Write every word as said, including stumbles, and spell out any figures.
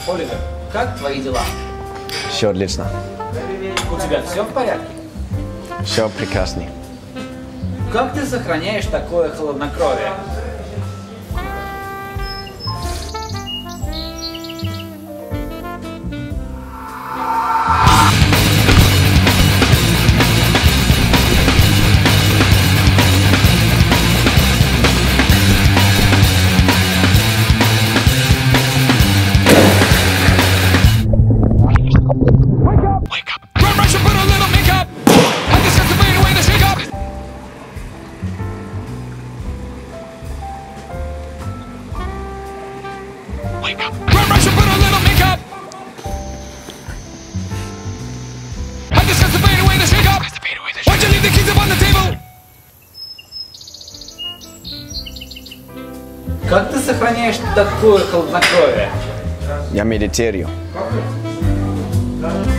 Оливер, как твои дела? Все отлично. У тебя все в порядке? Все прекрасно. Как ты сохраняешь такое хладнокровие? Wake up! Run, rush, and put a little makeup! I discussed the fade away, the shake up! Why'd you leave the keys up on the table? Как ты сохраняешь такое хладнокровие? Я медитирую. Как?